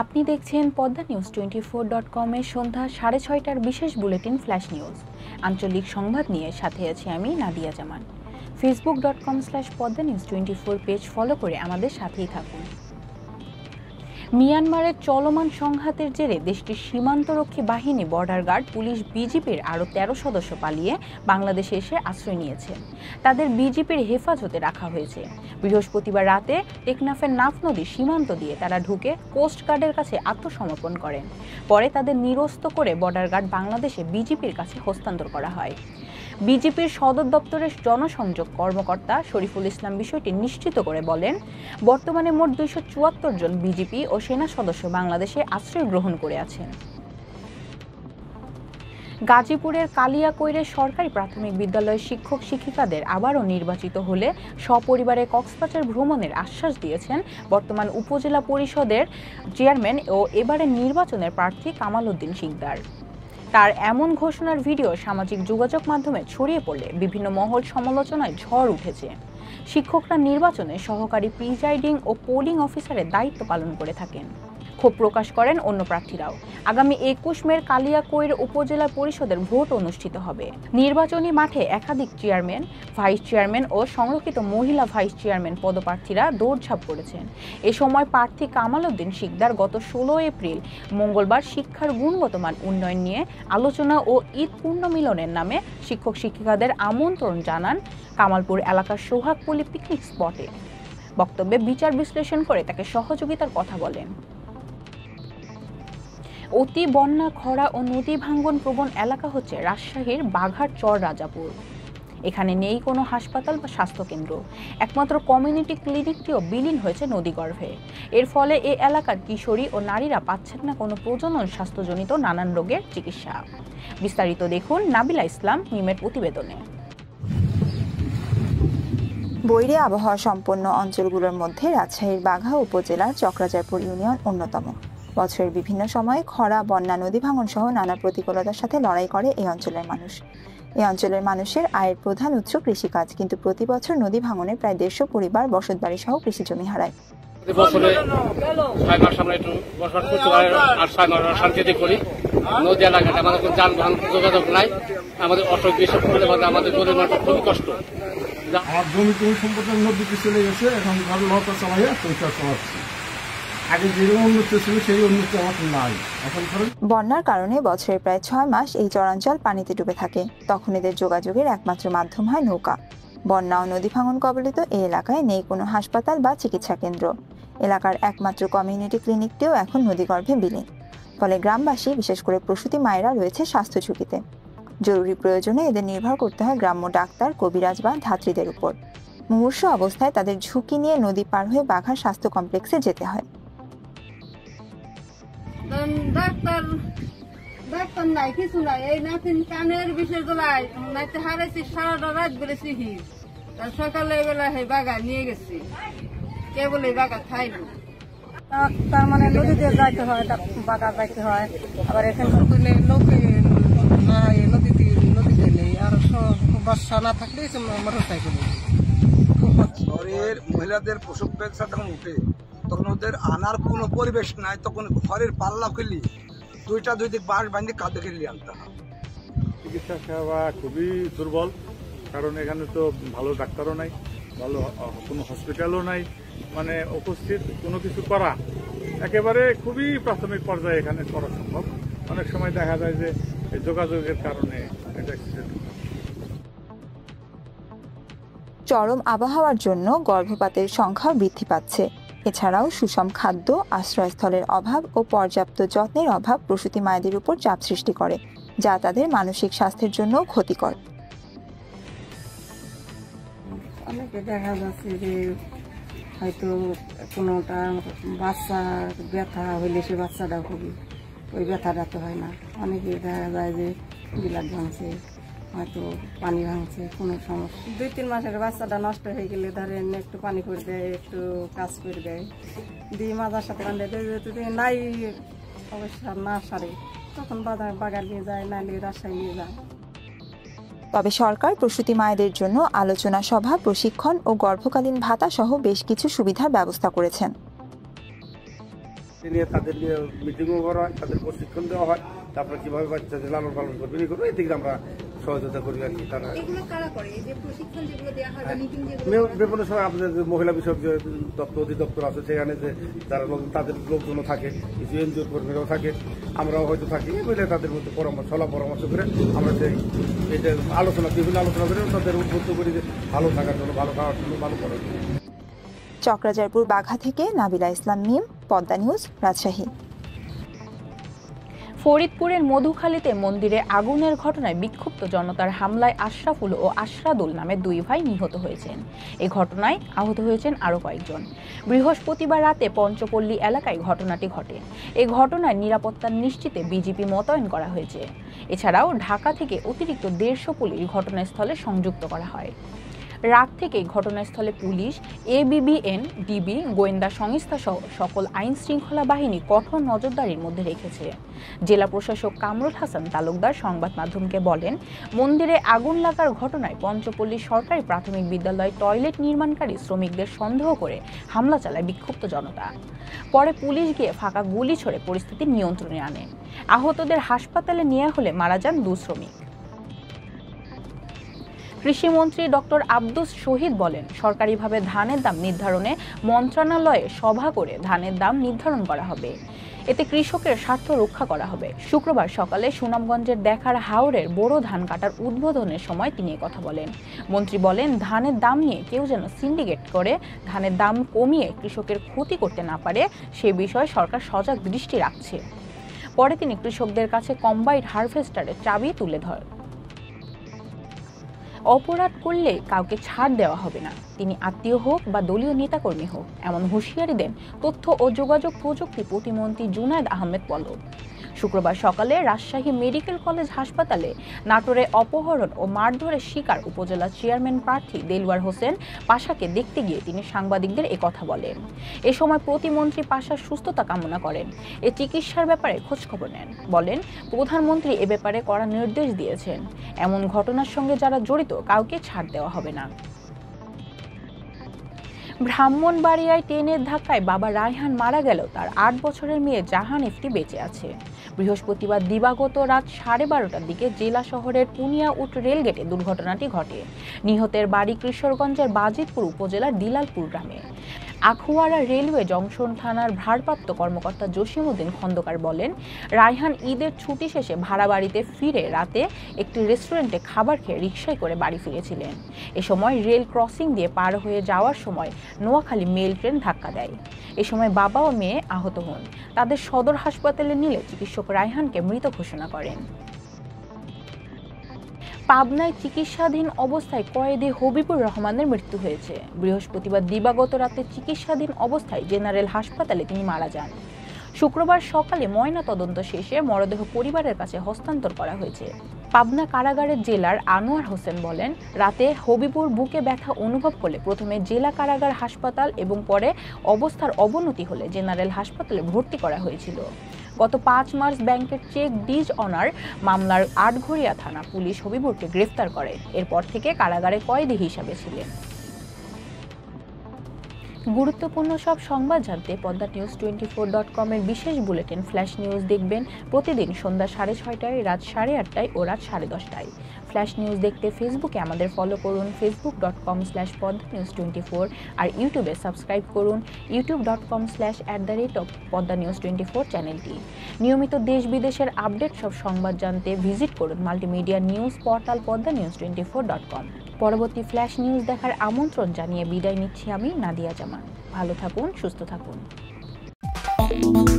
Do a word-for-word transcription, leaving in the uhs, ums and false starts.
আপনি দেখছেন Padma news twenty four dot কমের সন্ধ্যা সাড়ে ছয়টার বিশেষ বুলেটিন ফ্ল্যাশ নিউজ। আঞ্চলিক সংবাদ নিয়ে সাথে আছি আমি Nadia Zaman. Facebook dot com slash Padma news twenty four page follow করে আমাদের সাথেই থাকুন। মিয়ানমারের চলমান সংঘাতের জেরে দেশটির সীমান্তরক্ষী বাহিনী, বর্ডার গার্ড, পুলিশ, বিজিপির আরও তেরো সদস্য পালিয়ে বাংলাদেশে এসে আশ্রয় নিয়েছে। তাদের বিজিপির হেফাজতে রাখা হয়েছে। বৃহস্পতিবার রাতে টেকনাফের নাফ নদী সীমান্ত দিয়ে তারা ঢুকে কোস্টগার্ডের কাছে আত্মসমর্পণ করেন। পরে তাদের নিরস্ত করে বর্ডার গার্ড বাংলাদেশে বিজিপির কাছে হস্তান্তর করা হয়। বিজেপির সদর দপ্তরের জনসংযোগ কর্মকর্তা শরীফুল ইসলাম বিষয়টি নিশ্চিত করে বলেন, বর্তমানে মোট দুইশো চুয়াত্তর জন বিজিপি ও সেনা সদস্য বাংলাদেশে আশ্রয় গ্রহণ করে আছেন। গাজীপুরের কালিয়াকৈরের সরকারি প্রাথমিক বিদ্যালয়ের শিক্ষক শিক্ষিকাদের আবারও নির্বাচিত হলে সপরিবারে কক্সবাজার ভ্রমণের আশ্বাস দিয়েছেন বর্তমান উপজেলা পরিষদের চেয়ারম্যান ও এবারের নির্বাচনের প্রার্থী কামাল উদ্দিন শিকদার। তার এমন ঘোষণার ভিডিও সামাজিক যোগাযোগ মাধ্যমে ছড়িয়ে পড়লে বিভিন্ন মহল সমালোচনায় ঝড় উঠেছে। শিক্ষকরা নির্বাচনে সহকারী প্রিজাইডিং ও পোলিং অফিসারের দায়িত্ব পালন করে থাকেন। ক্ষোভ প্রকাশ করেন অন্য প্রার্থীরাও। আগামী একুশ মের কালিয়াকৈর উপজেলা পরিষদের ভোট অনুষ্ঠিত হবে। নির্বাচনী মাঠে একাধিক চেয়ারম্যান, ভাইস চেয়ারম্যান ও সংরক্ষিত মহিলা ভাইস চেয়ারম্যান পদপ্রার্থীরা দৌড়ঝাঁপ করেছেন। এ সময় প্রার্থী কামাল উদ্দিন শিকদার গত ষোলো এপ্রিল মঙ্গলবার শিক্ষার গুণগত মান উন্নয়ন নিয়ে আলোচনা ও ঈদ পুণ্যমিলনের নামে শিক্ষক শিক্ষিকাদের আমন্ত্রণ জানান কামালপুর এলাকার সোহাগপল্লী পিকনিক স্পটে। বক্তব্যে বিচার বিশ্লেষণ করে তাকে সহযোগিতার কথা বলেন। অতি বন্যা, খরা ও নদী ভাঙ্গন প্রবণ এলাকা হচ্ছে রাজশাহীর বাঘারচর রাজাপুর। এখানে নেই কোনো হাসপাতাল বা স্বাস্থ্যকেন্দ্র। একমাত্র কমিউনিটি ক্লিনিকটিও বিলীন হয়েছে নদীগর্ভে। এর ফলে এ এলাকার কিশোরী ও নারীরা পাচ্ছেন না কোনো প্রজনন স্বাস্থ্যজনিত নানান রোগের চিকিৎসা। বিস্তারিত দেখুন নাবিলা ইসলাম মিমের প্রতিবেদনে। বৈরী আবহাওয়া সম্পন্ন অঞ্চলগুলোর মধ্যে রাজশাহীর বাঘা উপজেলার চক্রাজারপুর ইউনিয়ন অন্যতম। বছরের বিভিন্ন সময়ে খরা, বন্যা, নদী ভাঙন সহ নানা প্রতিকূলতার সাথে লড়াই করে এই অঞ্চলের মানুষ। এই অঞ্চলের মানুষের আয়ের প্রধান উৎস কৃষিকাজ, কিন্তু প্রতি বছর নদী ভাঙনে প্রায় দেড়শো পরিবার বসতবাড়ি সহ কৃষি জমি হারায়। বছরে ছয় মাস আমরা একটু বসবাস করতে পারি আর ছয় মাস শান্তিতে করি। নদী এলাকাতে আমাদের কোনো যানবাহন যোগাযোগ নাই। আমাদের অটো বিশেষ করলে আমাদের গরিব মানুষ খুবই কষ্ট। আমার জমি জমি সম্পদের নদীতে চলে গেছে, এখন ঘর নৌকা চালাইয়া পরিষ্কার চালাচ্ছি। আগে যেরকম উন্নতি ছিল সেই উন্নতি আমার নাই। এখন বন্যার কারণে বছরের প্রায় ছয় মাস এই চরাঞ্চল পানিতে ডুবে থাকে। তখন এদের যোগাযোগের একমাত্র মাধ্যম হয় নৌকা। বন্যা ও নদী ভাঙন কবলিত এই এলাকায় নেই কোনো হাসপাতাল বা চিকিৎসা কেন্দ্র। এলাকার একমাত্র কমিউনিটি ক্লিনিকটিও এখন নদীগর্ভে বিলীন। ফলে গ্রামবাসী, বিশেষ করে প্রসূতি মায়েরা রয়েছে স্বাস্থ্য ঝুঁকিতে। জরুরি প্রয়োজনে এদের নির্ভর করতে হয় গ্রাম্য ডাক্তার, কবিরাজ বা ধাত্রীদের উপর। মুমূর্ষ অবস্থায় তাদের ঝুঁকি নিয়ে নদী পার হয়ে বাঘার স্বাস্থ্য কমপ্লেক্সে যেতে হয়। ডাক্তার ডাক্তার নাই, কিছু নাই। এই নাতিন কানের বিষয় গুলাই নাইতে হারাইছি, সারাটা রাত বেড়েছি। তার সকালে বেলা হে বাগা নিয়ে গেছি, কে বলে বাগা খাইল। তার মানে নদীতে যাইতে হয়, বাগা যাইতে হয়। আবার এখানে নদী নদীতে নদীতে নেই, আর বাসা না থাকলে মোটর সাইকেল। ঘরের মহিলাদের প্রসব বেদশা যখন উঠে, তখন ওদের আনার কোনো পরিবেশ নাই। তখন ঘরের পাল্লা খুলি দুইটা দুই দিক বাঁশ বাঁধে কাঁধে খেলিয়ে আনতে হয়। চিকিৎসা সেবা খুবই দুর্বল, কারণ এখানে তো ভালো ডাক্তারও নাই, ভালো কোনো হসপিটালও নাই। মানে উপস্থিত কোনো কিছু করা একেবারে খুবই প্রাথমিক পর্যায়ে এখানে করা সম্ভব। অনেক সময় দেখা যায় যে যোগাযোগের কারণে এটা চরম আবহাওয়ার জন্য গর্ভপাতের সংখ্যাও বৃদ্ধি পাচ্ছে। এছাড়াও সুষম খাদ্য, আশ্রয়স্থলের অভাব ও পর্যাপ্ত যত্নের অভাব প্রসূতি মায়েদের উপর চাপ সৃষ্টি করে, যা তাদের মানসিক স্বাস্থ্যের জন্য ক্ষতিকর। অনেকে দেখা যাচ্ছে যে হয়তো কোনোটা বাচ্চা ব্যথা হইলে সে বাচ্চাটা খুবই ওই ব্যথাটা তো হয় না। অনেকে দেখা যায় যে বিলাট ভাঙছে, হয়তো পানি ভাঙছে, কোনো সমস্যা। দুই তিন মাসের বাচ্চাটা নষ্ট হয়ে গেলে ধরেন একটু পানি করে দেয়, একটু কাজ করে দেয়, দিয়ে মাজার সাথে বান্ধে দেয়। নাই অবশ্য না সারে, তখন বাজার বাগান নিয়ে যায়, নাইলে রাজশাহী নিয়ে যায়। তবে সরকার প্রসূতি মায়েদের জন্য আলোচনা সভা, প্রশিক্ষণ ও গর্ভকালীন ভাতা সহ বেশ কিছু সুবিধার ব্যবস্থা করেছেন। নিয়ে তাদের নিয়ে মিটিংও করা হয়, তাদের প্রশিক্ষণ দেওয়া হয়, তারপরে কিভাবে বাচ্চাদের লালন পালন করবে এই করবে, এই দিকে আমরা সহযোগিতা করি আর কি। তারা বিভিন্ন সময় আমাদের যে মহিলা বিষয়ক যে দপ্তর অধিদপ্তর আছে সেখানে যে যারা তাদের লোকজনও থাকে, কিছু এনজিওর কর্মীরাও থাকে, আমরাও হয়তো থাকি, মিলে তাদের মধ্যে পরামর্শ সলা পরামর্শ করে আমরা সেই এটা আলোচনা বিভিন্ন আলোচনা করে তাদের উদ্বুদ্ধ করি যে ভালো থাকার জন্য, ভালো খাওয়ার জন্য, ভালো করার জন্য। চক্রাজারপুর বাঘা থেকে নাবিলা ইসলাম মিম, পদ্মা নিউজ, রাজশাহী। ফরিদপুরের মধুখালীতে মন্দিরে আগুনের ঘটনায় বিক্ষুব্ধ জনতার হামলায় আশরাফুল ও আশরাদুল নামে দুই ভাই নিহত হয়েছেন। এই ঘটনায় আহত হয়েছেন আরও কয়েকজন। বৃহস্পতিবার রাতে পঞ্চপল্লী এলাকায় ঘটনাটি ঘটে। এই ঘটনায় নিরাপত্তা নিশ্চিতে বিজিপি মোতায়েন করা হয়েছে। এছাড়াও ঢাকা থেকে অতিরিক্ত দেড়শো পুলিশ ঘটনাস্থলে সংযুক্ত করা হয়। রাত থেকেই ঘটনাস্থলে পুলিশ, এবিবিএন, ডিবি, গোয়েন্দা সংস্থা সহ সকল আইন শৃঙ্খলা বাহিনী কঠোর নজরদারির মধ্যে রেখেছে। জেলা প্রশাসক কামরুল হাসান তালুকদার সংবাদ মাধ্যমকে বলেন, মন্দিরে আগুন লাগার ঘটনায় পঞ্চপল্লী সরকারি প্রাথমিক বিদ্যালয় টয়লেট নির্মাণকারী শ্রমিকদের সন্দেহ করে হামলা চালায় বিক্ষুব্ধ জনতা। পরে পুলিশ গিয়ে ফাঁকা গুলি ছড়ে পরিস্থিতি নিয়ন্ত্রণে আনে। আহতদের হাসপাতালে নেওয়া হলে মারা যান দুই শ্রমিক। কৃষিমন্ত্রী ডক্টর আব্দুস শহীদ বলেন, সরকারিভাবে ধানের দাম নির্ধারণে মন্ত্রণালয়ে সভা করে ধানের দাম নির্ধারণ করা হবে। এতে কৃষকের স্বার্থ রক্ষা করা হবে। শুক্রবার সকালে সুনামগঞ্জের দেখার হাওরের বোরো ধান কাটার উদ্বোধনের সময় তিনি কথা বলেন। মন্ত্রী বলেন, ধানের দাম নিয়ে কেউ যেন সিন্ডিকেট করে ধানের দাম কমিয়ে কৃষকের ক্ষতি করতে না পারে সে বিষয়ে সরকার সজাগ দৃষ্টি রাখছে। পরে তিনি কৃষকদের কাছে কম্বাইন্ড হারভেস্টারের চাবি তুলে ধরেন। অপরাধ করলে কাউকে ছাড় দেওয়া হবে না, তিনি আত্মীয় হোক বা দলীয় নেতাকর্মী হোক, এমন হুঁশিয়ারি দেন তথ্য ও যোগাযোগ প্রযুক্তি প্রতিমন্ত্রী জুনায়েদ আহমেদ পল্লব। শুক্রবার সকালে রাজশাহী মেডিকেল কলেজ হাসপাতালে নাটোরে অপহরণ ও মারধরের শিকার উপজেলা চেয়ারম্যান প্রার্থী দেলওয়ার হোসেন পাশাকে দেখতে গিয়ে তিনি সাংবাদিকদের একথা বলেন। এ সময় প্রতিমন্ত্রী পাশার সুস্থতা কামনা করেন, এ চিকিৎসার ব্যাপারে খোঁজখবর নেন। বলেন, প্রধানমন্ত্রী এ ব্যাপারে কড়া নির্দেশ দিয়েছেন, এমন ঘটনার সঙ্গে যারা জড়িত কাউকে ছাড় দেওয়া হবে না। ব্রাহ্মণবাড়িয়ায় ট্রেনের ধাক্কায় বাবা রায়হান মারা গেল, তার আট বছরের মেয়ে জাহান ইফতি বেঁচে আছে। বৃহস্পতিবার দিবাগত রাত সাড়ে বারোটার দিকে জেলা শহরের পুনিয়াউট রেলগেটে দুর্ঘটনাটি ঘটে। নিহতের বাড়ি কিশোরগঞ্জের বাজিতপুর উপজেলার দিলালপুর গ্রামে। আখুয়ারা রেলওয়ে জংশন থানার ভারপ্রাপ্ত কর্মকর্তা জসিমউদ্দিন খন্দকার বলেন, রায়হান ঈদের ছুটি শেষে ভাড়া বাড়িতে ফিরে রাতে একটি রেস্টুরেন্টে খাবার খেয়ে রিকশায় করে বাড়ি ফিরেছিলেন। এ সময় রেল ক্রসিং দিয়ে পার হয়ে যাওয়ার সময় নোয়াখালী মেল ট্রেন ধাক্কা দেয়। এ সময় বাবা ও মেয়ে আহত হন। তাদের সদর হাসপাতালে নিলে চিকিৎসক রায়হানকে মৃত ঘোষণা করেন। পাবনায় চিকিৎসাধীন অবস্থায় কয়েদি হবিবুর রহমানের মৃত্যু হয়েছে। বৃহস্পতিবার দিবাগত রাতে চিকিৎসাধীন অবস্থায় জেনারেল হাসপাতালে তিনি মারা যান। শুক্রবার সকালে ময়না তদন্ত শেষে মরদেহ পরিবারের কাছে হস্তান্তর করা হয়েছে। পাবনা কারাগারের জেলার আনোয়ার হোসেন বলেন, রাতে হবিবুর বুকে ব্যথা অনুভব করলে প্রথমে জেলা কারাগার হাসপাতাল এবং পরে অবস্থার অবনতি হলে জেনারেল হাসপাতালে ভর্তি করা হয়েছিল। গত পাঁচ মার্চ ব্যাংকের চেক ডিজ অনার মামলার আটঘরিয়া থানা পুলিশ হবিবুরকে গ্রেফতার করে। এরপর থেকে কারাগারে কয়েদি হিসাবে ছিলেন। গুরুত্বপূর্ণ সব সংবাদ জানতে Padma news twenty four dot com এর বিশেষ বুলেটিন ফ্ল্যাশ নিউজ দেখবেন প্রতিদিন সন্ধ্যা সাড়ে ছয়টায়, রাত সাড়ে আটটায় ও রাত সাড়ে দশটায়। ফ্ল্যাশ নিউজ দেখতে ফেসবুকে আমাদের ফলো করুন Facebook dot com slash Padma news twenty four, আর ইউটিউবে সাবস্ক্রাইব করুন YouTube dot com slash at the rate of Padma news twenty four চ্যানেলটি। নিয়মিত দেশ বিদেশের আপডেট সব সংবাদ জানতে ভিজিট করুন multimedia news portal Padma news twenty four dot com. পরবর্তী ফ্ল্যাশ নিউজ দেখার আমন্ত্রণ জানিয়ে বিদায় নিচ্ছি আমি নাদিয়া জামান। ভালো থাকুন, সুস্থ থাকুন।